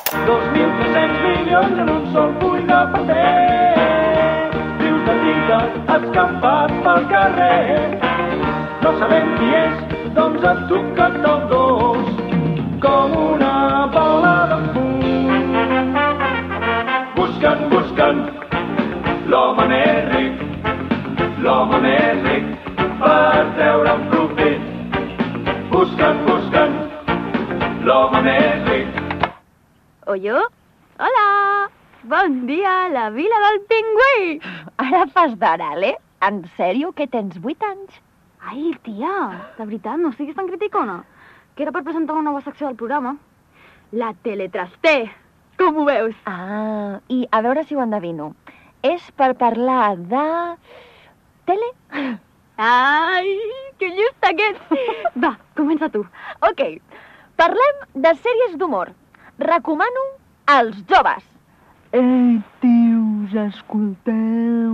2.300 milions en un sol full de paper. Rius de tinta escampats pel carrer. No sabem qui és, doncs ha tocat el dos, com una bola de fum. Buscant, buscant, l'home més ric, per treure un profit. Buscant, buscant, l'home més ric. Oyo? Hola! Bon dia a la vila del pingüí! Ara fas d'Arale? En sèrio, que tens 8 anys? Ai, tia, de veritat, no siguis tan criticona. Que era per presentar una nova secció del programa. La Teletrasté! Com ho veus? Ah, i a veure si ho endevino. És per parlar de... tele? Ai, que just aquest! Va, comença tu. Ok, parlem de sèries d'humor. Recomano als joves. Ei, tios, escolteu.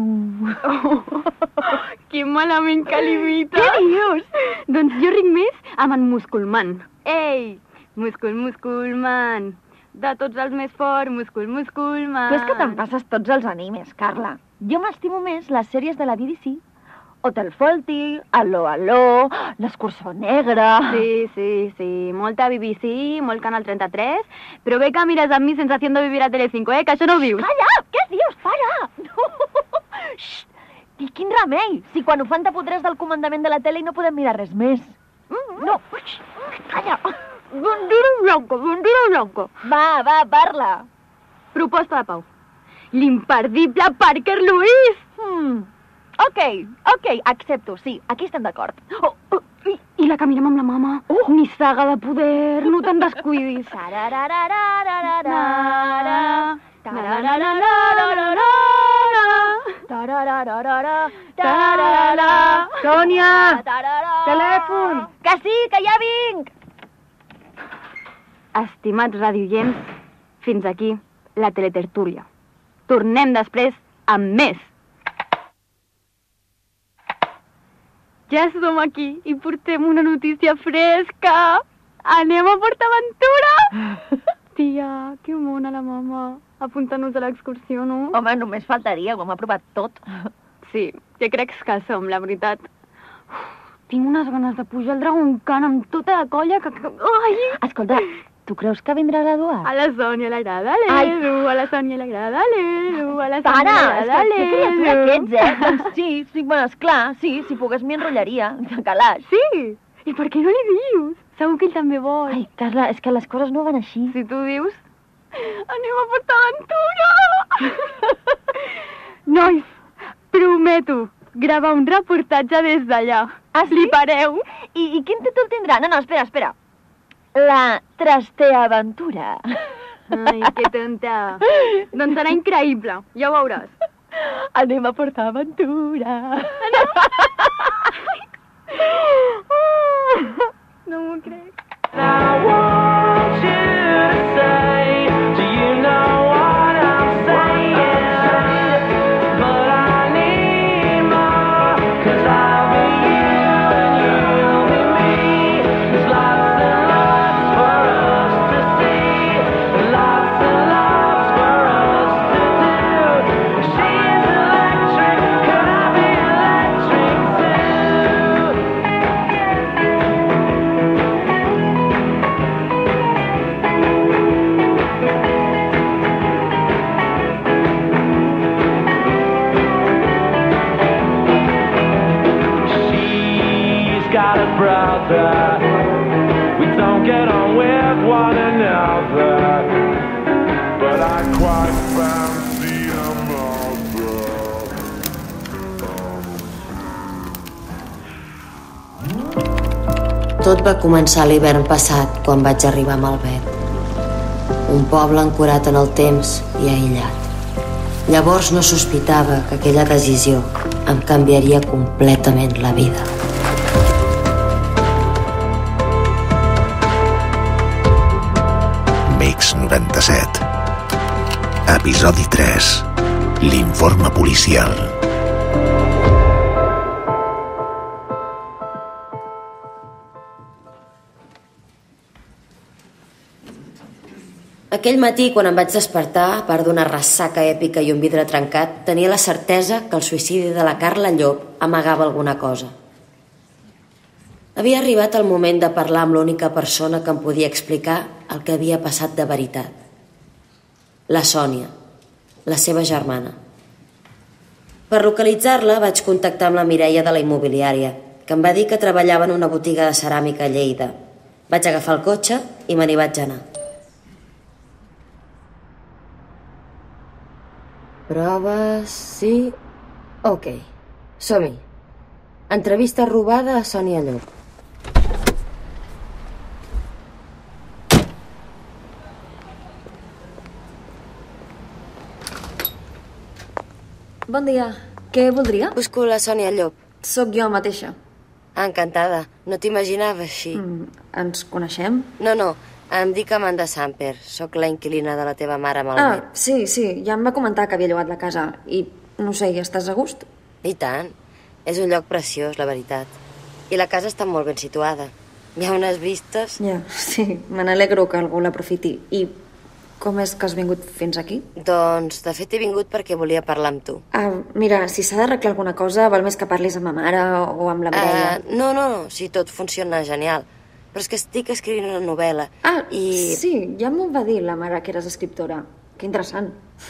Que malament que l'imita. Què dius? Doncs jo ric més amb en Musculman. Ei, Musculman. De tots els més fort, Musculman. Tu és que te'n passes tots els animes, Carla. Jo m'estimo més les sèries de la BBC. Hotel Fawlty, Allo, Allo, L'Escurçó Negre... Sí. Molta BBC, molt Canal 33, però bé que mires amb mi sense haciendo vivir a Telecinco, que això no ho vius. Calla! Què dius? Para! No. Xxt! I quin remei! Si quan ho fan te podràs del comandament de la tele i no podem mirar res més. No! Calla! Bandera blanca. Va, parla. Proposta de Pau. L'imperdible Parker Lewis! Ok, accepto, sí, aquí estem d'acord. I la que mirem amb la mama. Ni saga de poder, no te'n descuidis. Sònia! Telèfon! Que sí, que ja vinc! Estimats radioients, fins aquí la teletertúlia. Tornem després amb més. Ja som aquí i portem una notícia fresca. Anem a PortAventura! Tia, que mona la mama. Apuntant-nos a l'excursió, no? Home, només faltaria, ho hem aprovat tot. Sí, ja crec que som, la veritat. Tinc unes ganes de pujar al Dragon Khan amb tota la colla que... Ai! Escolta, tu creus que vindrà l'Eduard? A la Sònia l'agrada l'Edu, a la Sònia l'agrada l'Edu, a la Sònia l'agrada l'Edu. Que criatura que ets, Doncs sí, bueno, esclar, sí, si pogués m'hi enrotllaria, de calaix. Sí? I per què no li dius? Segur que ell també vol. Ai, Carla, és que les coses no van així. Si tu dius, anem a PortAventura! Nois, prometo gravar un reportatge des d'allà. Ah, sí? Flipareu. I quin títol tindrà? No, espera. La Trasteaventura. Ai, que tonta. Doncs serà increïble, ja ho veuràs. Anem a PortAventura. No m'ho crec. I want you to say, do you know what I'm saying? But I need more, 'cause I'll be you and you'll be me. There's lots and lots for us to see, lots and lots for us to do. She's electric, could I be electric too? She's got a brother. We don't get on with one another, but I quite fancy a mother. Tot va començar l'hivern passat, quan vaig arribar a Malvet. Un poble ancorat en el temps i aïllat. Llavors no sospitava que aquella decisió em canviaria completament la vida. Mix 97. Episodi 3. L'informe policial. Aquell matí, quan em vaig despertar, a part d'una ressaca èpica i un vidre trencat, tenia la certesa que el suïcidi de la Carla Llop amagava alguna cosa. Havia arribat el moment de parlar amb l'única persona que em podia explicar el que havia passat de veritat. La Sònia, la seva germana. Per localitzar-la vaig contactar amb la Mireia de la immobiliària, que em va dir que treballava en una botiga de ceràmica a Lleida. Vaig agafar el cotxe i me n'hi vaig anar. Proves, sí... Ok, som-hi. Entrevista robada a Sònia Llop. Bon dia. Què voldria? Busco la Sònia Llop. Sóc jo mateixa. Encantada. No t'imaginava així. Ens coneixem? No. Em dic Amanda Samper. Soc la inquilina de la teva mare amb el net. Sí. Ja em va comentar que havia llogat la casa. I, no sé, hi estàs a gust? I tant. És un lloc preciós, la veritat. I la casa està molt ben situada. Hi ha unes vistes... Ja, sí. Me n'alegro que algú l'aprofiti. I com és que has vingut fins aquí? Doncs, de fet, he vingut perquè volia parlar amb tu. Mira, si s'ha d'arreglar alguna cosa, val més que parlis amb ma mare o amb la Mireia. No. Si tot funciona genial. Però és que estic escrivint una novel·la. Sí, ja m'ho va dir la mare que eres escriptora. Que interessant.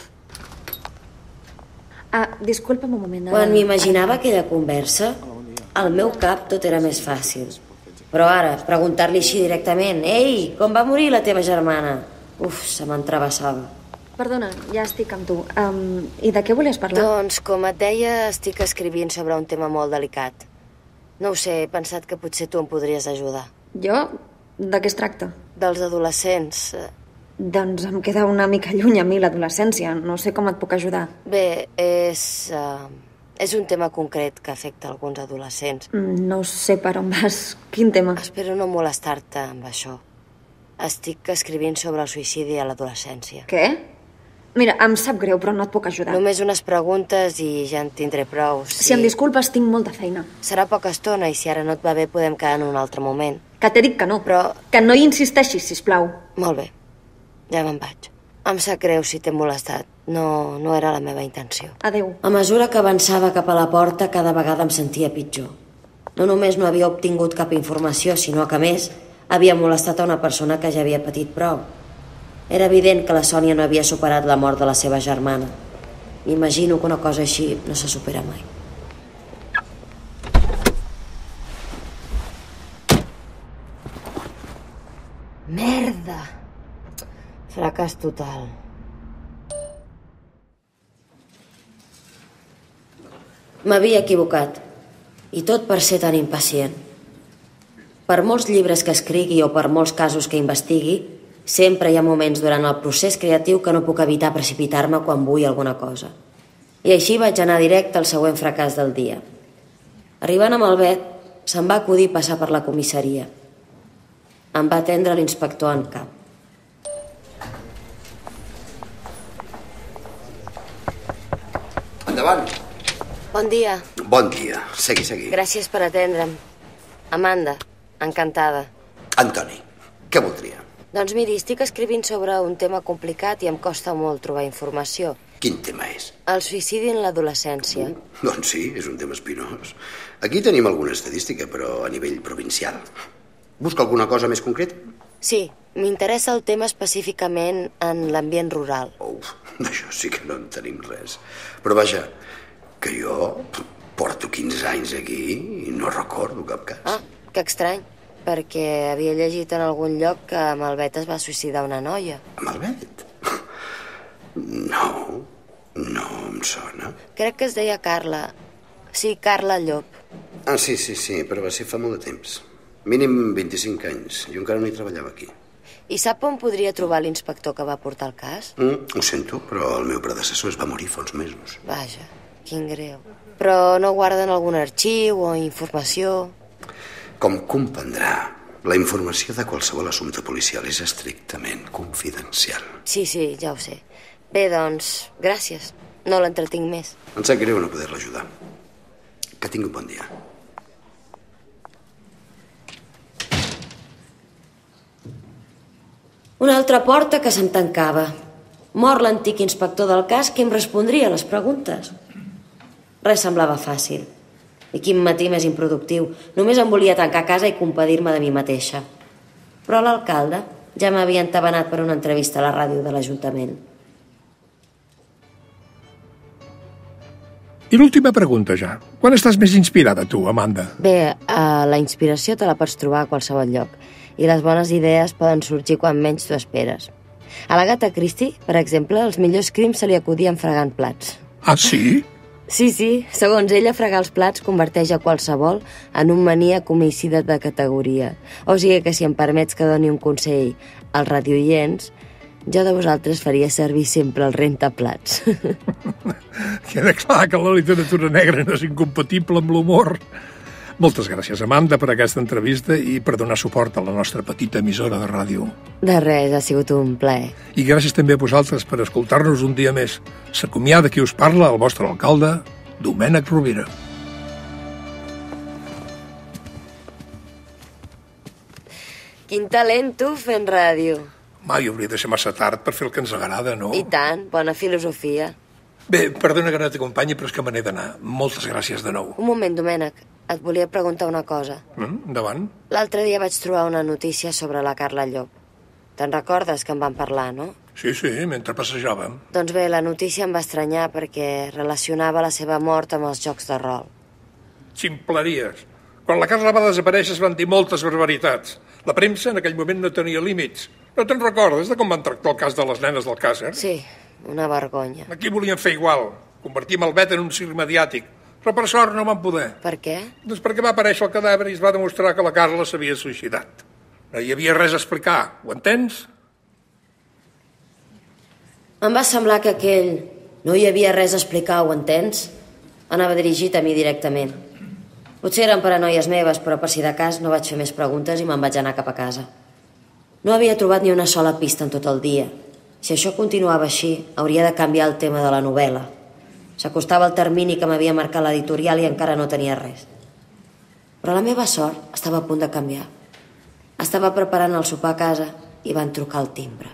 Disculpa'm un moment. Quan m'imaginava aquella conversa, al meu cap tot era més fàcil. Però ara, preguntar-li així directament: «Ei, com va morir la teva germana?» Se m'entrebassava. Perdona, ja estic amb tu. I de què volies parlar? Doncs, com et deia, estic escrivint sobre un tema molt delicat. No ho sé, he pensat que potser tu em podries ajudar. Jo? De què es tracta? Dels adolescents. Doncs em queda una mica lluny a mi l'adolescència. No sé com et puc ajudar. Bé, és un tema concret que afecta alguns adolescents. No sé per on vas. Quin tema? Espero no molestar-te amb això. Estic escrivint sobre el suïcidi a l'adolescència. Què? Mira, em sap greu, però no et puc ajudar. Només unes preguntes i ja en tindré prou. Si em disculpes, tinc molta feina. Serà poca estona i si ara no et va bé podem quedar en un altre moment. Que t'he dit que no. Però... Que no hi insisteixis, sisplau. Molt bé. Ja me'n vaig. Em sap greu si t'he molestat. No era la meva intenció. Adéu. A mesura que avançava cap a la porta, cada vegada em sentia pitjor. No només no havia obtingut cap informació, sinó que, a més, havia molestat a una persona que ja havia patit prou. Era evident que la Sònia no havia superat la mort de la seva germana. M'imagino que una cosa així no se supera mai. Merda! Fracàs total. M'havia equivocat. I tot per ser tan impacient. Per molts llibres que escrigui o per molts casos que investigui, sempre hi ha moments durant el procés creatiu que no puc evitar precipitar-me quan vull alguna cosa. I així vaig anar directe al següent fracàs del dia. Arribant amb el vet, se'm va acudir passar per la comissaria. Em va atendre l'inspector en cap. Endavant. Bon dia. Bon dia. Segui. Gràcies per atendre'm. Amanda, encantada. Antoni, què voldria? Doncs miri, estic escrivint sobre un tema complicat i em costa molt trobar informació. Quin tema és? El suïcidi en l'adolescència. Doncs sí, és un tema espinós. Aquí tenim alguna estadística, però a nivell provincial. Busca alguna cosa més concreta? Sí, m'interessa el tema específicament en l'ambient rural. D'això sí que no en tenim res. Però vaja, que jo porto 15 anys aquí i no recordo cap cas. Que estrany, perquè havia llegit en algun lloc que amb el vet es va suïcidar una noia. Amb el vet? No em sona. Crec que es deia Carla. Sí, Carla Llop. Sí, però va ser fa molt de temps. Mínim 25 anys. Jo encara no hi treballava aquí. I sap on podria trobar l'inspector que va portar el cas? Ho sento, però el meu predecessor es va morir fa uns mesos. Vaja, quin greu. Però no guarden algun arxiu o informació? Com comprendrà, la informació de qualsevol assumpte policial és estrictament confidencial. Sí, ja ho sé. Bé, doncs, gràcies. No l'entretinc més. Em sap greu no poder-la ajudar. Que tingui un bon dia. Una altra porta que se'm tancava. Mor l'antic inspector del cas que em respondria a les preguntes. Res semblava fàcil. I quin matí més improductiu. Només em volia tancar a casa i compadir-me de mi mateixa. Però l'alcalde ja m'havia entabanat per una entrevista a la ràdio de l'Ajuntament. I l'última pregunta ja. Quan estàs més inspirada tu, Amanda? Bé, la inspiració te la pots trobar a qualsevol lloc. I les bones idees poden sorgir quan menys t'ho esperes. A l'Agatha Christie, per exemple, els millors crims se li acudien fregant plats. Ah, sí? Sí. Segons ella, fregar els plats converteix a qualsevol en un maníac homicida de categoria. O sigui que si em permets que doni un consell als radioients, jo de vosaltres faria servir sempre el rentaplats. Queda clar que la literatura negra no és incompatible amb l'humor. Moltes gràcies, Amanda, per aquesta entrevista i per donar suport a la nostra petita emissora de ràdio. De res, ha sigut un plaer. I gràcies també a vosaltres per escoltar-nos un dia més. S'acomiada qui us parla, el vostre alcalde, Domènec Rovira. Quin talent, tu, fent ràdio. Mai hauria de ser massa tard per fer el que ens agrada, no? I tant, bona filosofia. Bé, perdona que no t'acompanyi, però és que me n'he d'anar. Moltes gràcies de nou. Un moment, Domènec. Et volia preguntar una cosa. Endavant. L'altre dia vaig trobar una notícia sobre la Carla Llop. Te'n recordes que en vam parlar, no? Sí, mentre passejàvem. Doncs bé, la notícia em va estranyar perquè relacionava la seva mort amb els jocs de rol. Ximpleries. Quan la Carla va desaparèixer es van dir moltes barbaritats. La premsa en aquell moment no tenia límits. No te'n recordes de com van tractar el cas de les nenes del Càcer? Sí, una vergonya. Aquí volien fer igual. Convertim el vet en un circ mediàtic. Però per sort no van poder. Per què? Doncs perquè va aparèixer el cadàver i es va demostrar que la Carla s'havia suïcidat. No hi havia res a explicar, ho entens? Em va semblar que aquell no hi havia res a explicar, ho entens? Anava dirigit a mi directament. Potser eren paranoies meves, però per si de cas no vaig fer més preguntes i me'n vaig anar cap a casa. No havia trobat ni una sola pista en tot el dia. Si això continuava així, hauria de canviar el tema de la novel·la. S'acostava el termini que m'havia marcat l'editorial i encara no tenia res. Però la meva sort estava a punt de canviar. Estava preparant el sopar a casa i van trucar al timbre.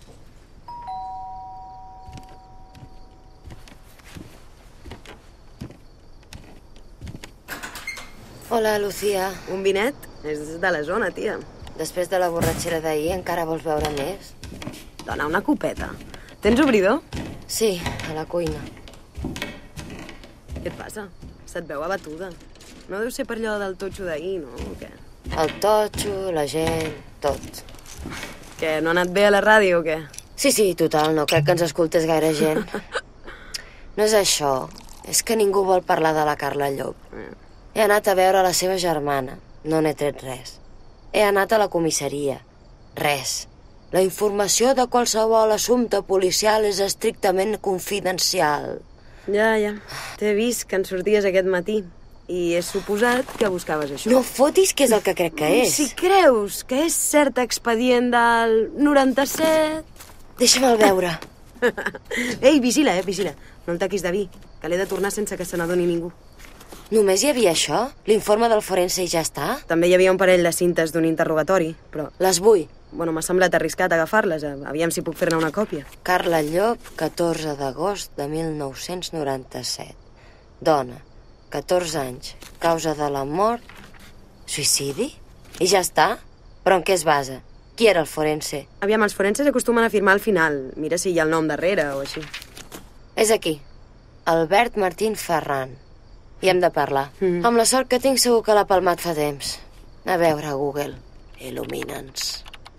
Hola, Lucía. Un vinet? És de la zona, tia. Després de la borratxera d'ahir encara vols beure més? Dona, una copeta. Tens obridor? Sí, a la cuina. Què et passa? Se't veu abatuda. No deu ser per allò del totxo d'ahir, no? O què? El totxo, la gent, tot. Què, no ha anat bé a la ràdio o què? Sí, total, no crec que ens escoltés gaire gent. No és això, és que ningú vol parlar de la Carla Llop. He anat a veure la seva germana, no n'he tret res. He anat a la comissaria, res. La informació de qualsevol assumpte policial és estrictament confidencial. Ja. T'he vist que en sorties aquest matí i he suposat que buscaves això. No fotis que és el que crec que és. Si creus que és cert expedient del 97... Deixa'me'l veure. Ei, vigila. No el taquis de vi, que l'he de tornar sense que se n'adoni ningú. Només hi havia això? L'informe del forense i ja està? També hi havia un parell de cintes d'un interrogatori, però... Les vull. Bueno, m'ha semblat arriscat agafar-les. Aviam si puc fer-ne una còpia. Carla Llop, 14 d'agost de 1997. Dona, 14 anys. Causa de la mort... Suïcidi? I ja està? Però en què es basa? Qui era el forense? Aviam, els forenses acostumen a firmar al final. Mira si hi ha el nom darrere o així. És aquí. Albert Martín Ferran. I hem de parlar. Amb la sort que tinc segur que l'ha palmat fa temps. A veure, Google. Il·lumina'ns.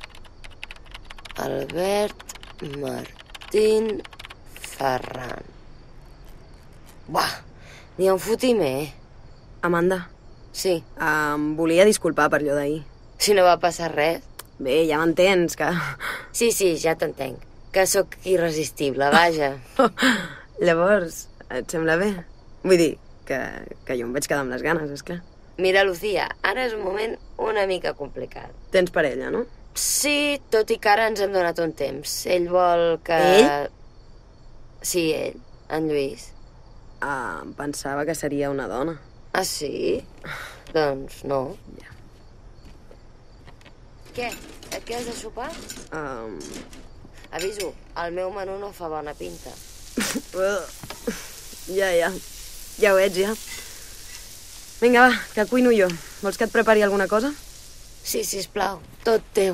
Albert Martín Ferran. Buah, ni un fotimer. Amanda. Sí. Em volia disculpar per allò d'ahir. Si no va passar res. Bé, ja m'entens, que... Sí, ja t'entenc. Que sóc irresistible, vaja. Llavors, et sembla bé? Vull dir, que jo em vaig quedar amb les ganes, esclar. Mira, Lucía, ara és un moment una mica complicat. Tens parella, no? Sí, tot i que ara ens hem donat un temps. Ell vol que... Ell? Sí, ell, en Lluís. Em pensava que seria una dona. Ah, sí? Doncs no. Ja. Què? Et quedes a sopar? Aviso, el meu menú no fa bona pinta. Ja. Ja ho ets, ja. Vinga, va, que cuino jo. Vols que et prepari alguna cosa? Sí, sisplau, tot teu.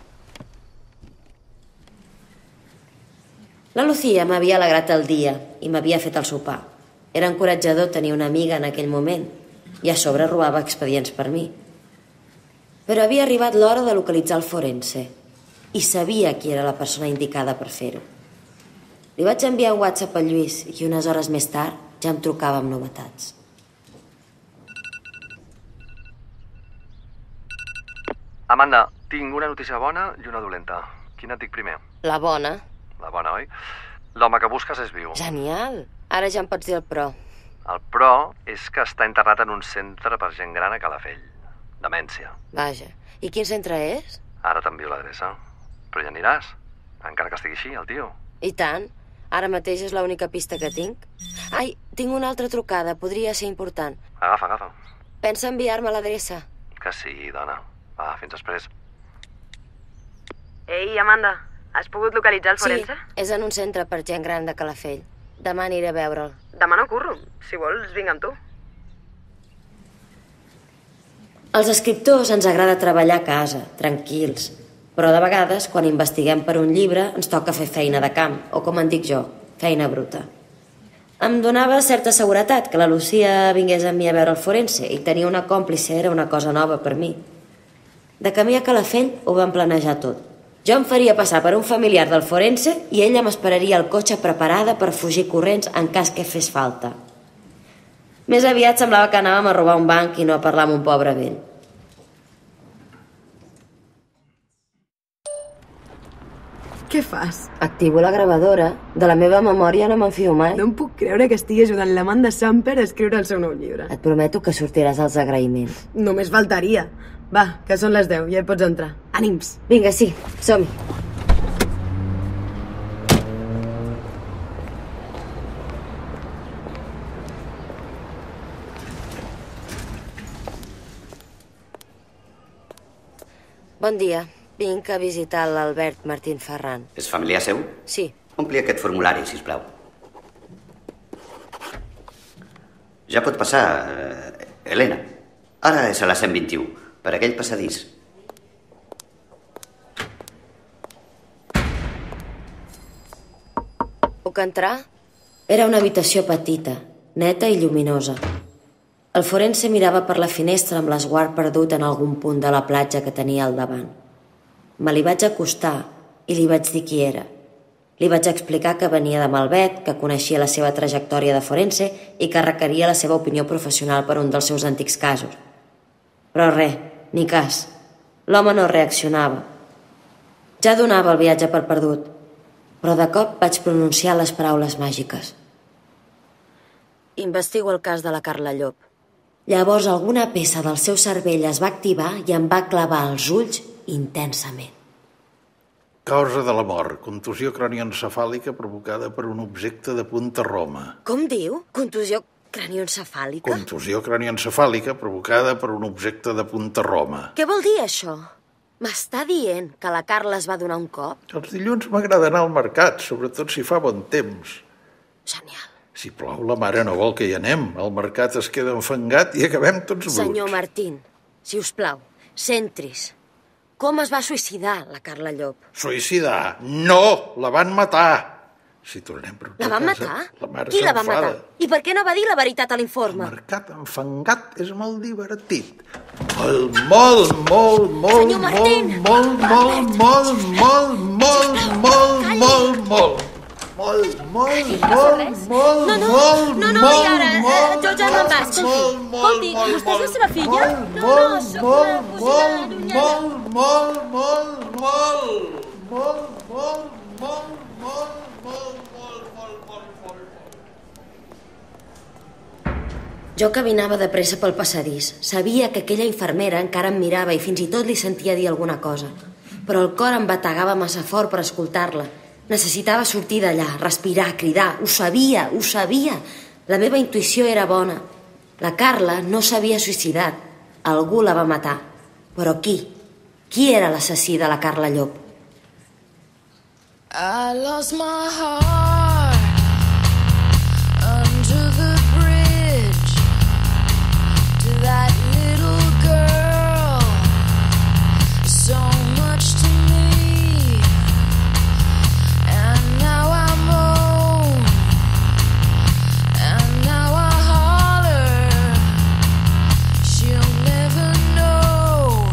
La Lucía m'havia alegrat el dia i m'havia fet el sopar. Era encoratjador tenir una amiga en aquell moment i a sobre robava expedients per mi. Però havia arribat l'hora de localitzar el forense i sabia qui era la persona indicada per fer-ho. Li vaig enviar un WhatsApp al Lluís i unes hores més tard ja em trucava amb novetats. Amanda, tinc una notícia bona i una dolenta. Quina et dic primer? La bona. La bona, oi? L'home que busques és viu. Genial. Ara ja em pots dir el pro. El pro és que està internat en un centre per gent gran a Calafell. Demència. Vaja. I quin centre és? Ara t'envio l'adreça. Però hi aniràs, encara que estigui així, el tio. I tant. Ara mateix és l'única pista que tinc. Ai, tinc una altra trucada. Podria ser important. Agafa. Pensa enviar-me l'adreça? Que sí, dona. Va, fins després. Ei, Amanda, has pogut localitzar el forense? Sí, és en un centre per gent gran de Calafell. Demà aniré a veure'l. Demà no curro. Si vols, vinc amb tu. Als escriptors ens agrada treballar a casa, tranquils. Però de vegades, quan investiguem per un llibre, ens toca fer feina de camp, o com en dic jo, feina bruta. Em donava certa seguretat que la Lucía vingués amb mi a veure el forense i tenir una còmplice era una cosa nova per mi. De camí a Calafell ho vam planejar tot. Jo em faria passar per un familiar del forense i ella m'esperaria al cotxe preparada per fugir corrents en cas que fes falta. Més aviat semblava que anàvem a robar un banc i no a parlar amb un pobre vell. Què fas? Activo la gravadora. De la meva memòria no m'enfio mai. No em puc creure que estigui ajudant l'Amanda Samper a escriure el seu nou llibre. Et prometo que sortiràs als agraïments. Només faltaria. Va, que són les 10, ja hi pots entrar. Ànims! Vinga, sí, som-hi. Bon dia. Vinc a visitar l'Albert Martín Ferran. És familiar seu? Sí. Ompli aquest formulari, sisplau. Ja pot passar, Helena. Ara és a la 121, per aquell passadís. Puc entrar? Era una habitació petita, neta i lluminosa. El forense mirava per la finestra amb l'esguard perdut en algun punt de la platja que tenia al davant. Me li vaig acostar i li vaig dir qui era. Li vaig explicar que venia de Malvet, que coneixia la seva trajectòria de forense i que requeria la seva opinió professional per un dels seus antics casos. Però res, ni cas. L'home no reaccionava. Ja donava el viatge per perdut, però de cop vaig pronunciar les paraules màgiques. Investigo el cas de la Carla Llop. Llavors alguna peça del seu cervell es va activar i em va clavar els ulls intensament. Causa de la mort, contusió cranioencefàlica provocada per un objecte de punta Roma. Com diu? Contusió cranioencefàlica? Contusió cranioencefàlica provocada per un objecte de punta Roma. Què vol dir això? M'està dient que la Carla es va donar un cop? Els dilluns m'agrada anar al mercat, sobretot si fa bon temps. Genial. Si plou, la mare no vol que hi anem. El mercat es queda enfangat i acabem tots bruts. Senyor Martín, si us plau, centris. Com es va suïcidar la Carla Llop? Suïcidar? No! La van matar! Si tornem per La van matar? La mare Qui la va s'enfada. matar? I per què no va dir la veritat a l'informe? El mercat enfangat és molt divertit. Molt, Senyor Martín! molt. No, i ara, jo ja me'n vas. Escolti, vostè és la seva filla? No, sóc la cosina llunyana. Jo caminava de pressa pel passadís. Sabia que aquella infermera encara em mirava i fins i tot li sentia dir alguna cosa. Però el cor em bategava massa fort per escoltar-la. Necessitava sortir d'allà, respirar, cridar. Ho sabia. La meva intuïció era bona. La Carla no s'havia suïcidat. Algú la va matar. Però qui? Qui era l'assassí de la Carla Llop? I lost my heart under the bridge to that little girl, so much to me, and now I'm old, and now I holler, she'll never know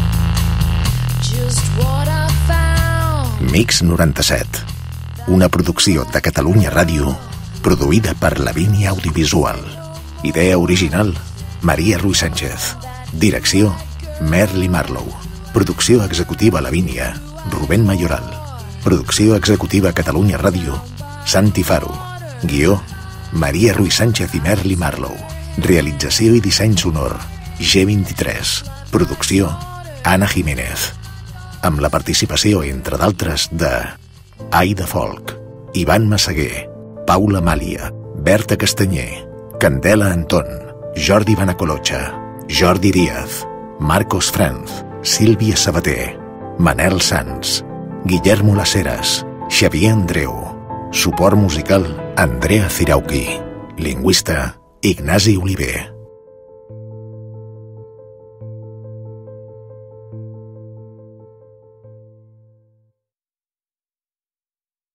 just what I found. Mix 97, una producció de Catalunya Ràdio, produïda per Lavínia Audiovisual. Idea original, Maria Ruiz Sánchez. Direcció, Merli Marlow. Producció executiva Lavínia, Rubén Mayoral. Producció executiva Catalunya Ràdio, Santi Faro. Guió, Maria Ruiz Sánchez i Merli Marlow. Realització i disseny sonor, G23. Producció, Anna Jiménez. Amb la participació, entre d'altres, de Aida Folk, Ivan Massaguer, Paula Màlia, Berta Castanyer, Candela Anton, Jordi Banacolocha, Jordi Díaz, Marcos Franz, Sílvia Sabater, Manel Sanz, Guillermo Laceras, Xavier Andreu. Suport musical, Andrea Cirauqui. Lingüista, Ignasi Oliver.